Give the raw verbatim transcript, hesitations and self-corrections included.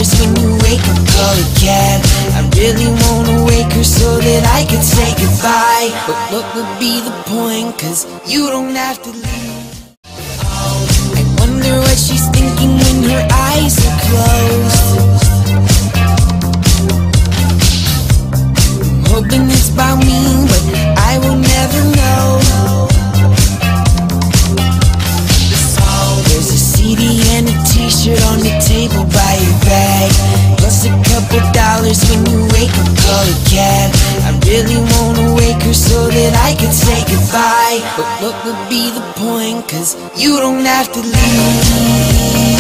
dollars when you wake up, call a cab. I really wanna wake her so that I could say goodbye. But what would be the point, cause you don't have to leave. I wonder what she's thinking when her eyes are closed. I'm hoping it's about me, but I will never know. There's a C D and a t-shirt on the table by your bag, plus a couple dollars when you wake up, call a cab. I really wanna wake her so that I could say goodbye. But what would be the point, cause you don't have to leave.